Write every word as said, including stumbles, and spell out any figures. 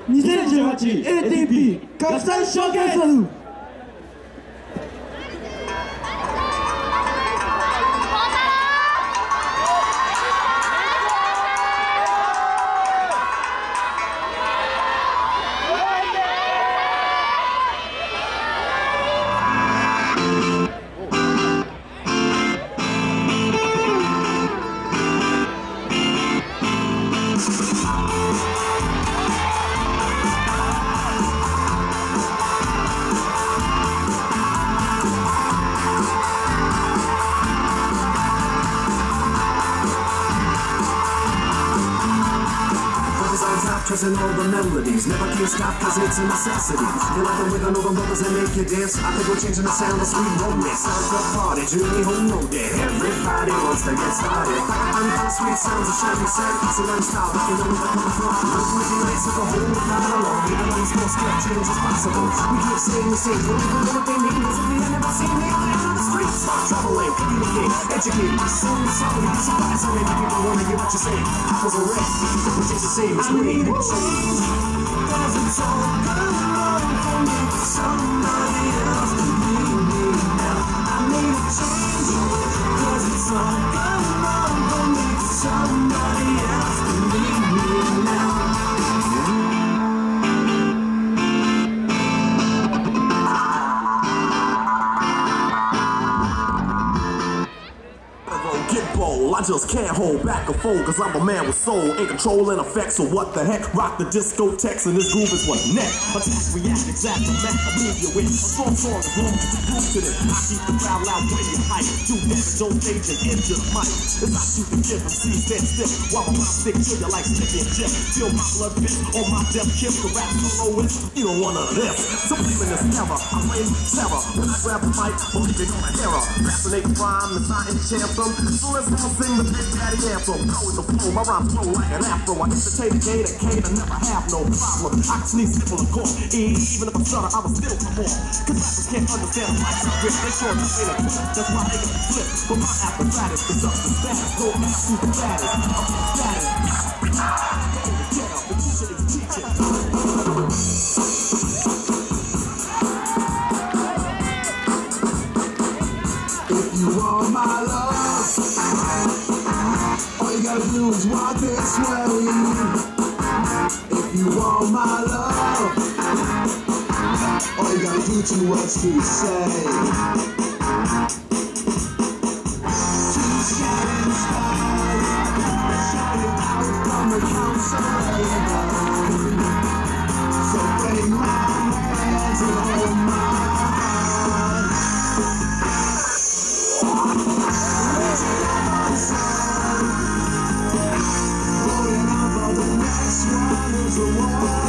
にせんじゅうはち エーティーピー 国際ショーケース。 Trusting all the melodies, never can stop cause it's a necessity. You like the rhythm of the numbers that make you dance. I think we're changing the sound of sweet romance. Sounds the party, Julie home no day. Everybody wants to get started. I'm the sweet sounds of shiny sand. So don't stop, I can know where they're coming from. Look with the lights of the whole crowd along. Even though small scale change is possible. We keep saying the same, don't even know what they mean. Cause if we ain't never seen it, they're on the streets. Start traveling, communicate, educate. Soon, sorry, you'd be surprised how many people wanna hear what you say. Apples are red, which is the same as green. Cause it's all good for me. Somebody else can need me now. I need a change. Cause it's all good for me. Somebody else can need me now. I just can't hold back or fold, cause I'm a man with soul, ain't controlling effects, so what the heck? Rock the discotheques and this groove is what next. Attack, react, exact, effect, I move you in. A strong song is long to prove to them. I keep the crowd loud when you hype. Do damage on stage and injure the mic. As I shoot the gift and see stand still, while my mind stick to you like Sticky and Jeff. Feel my blood fit on my death kiss. The rap solo is, you don't want none of this. So believe in this terror, I reign terror. When I grab the mic, believe in my error. Fascinating rhyme, it's not anthem. So let's go sing the Big Daddy anthem. Go with the flow, my rhymes flow like an afro. I entertain a gate, a gate, I never have no problem. I can sneeze, nipple, and cough. Even if I stutter, I will still come on. Cause rappers can't understand the life's grip. They sure to say that that's why they get flip. But my apparatus is up to status. No ass to the status. Up to status. Get up, the teacher is teaching. If you want my love, all you gotta do is walk this way. If you want my love, all you gotta do too much to say. Two shining stars, shining out from the council. So take my hands and hold my heart. Holding on for the next one is the one.